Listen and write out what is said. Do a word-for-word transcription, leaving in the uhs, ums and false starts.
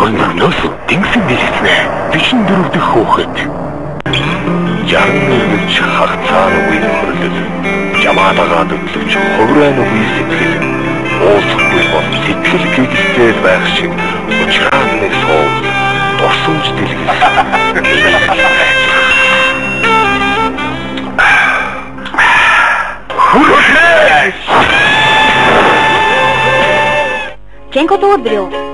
Өнгөрнөөс тэнгисийн дэлгэцнэ. Бишин дөрөв дэх хүүхэд. Жарнэрч хагцаар үе хөрлөл. Жамаадагаад өглөвч ховрын үе сэтгэл. Уусахгүй бол сэтгэл гэгстэй байх шиг учрааны суув. Дурсамж дэлгэц. Ченко дөрөв.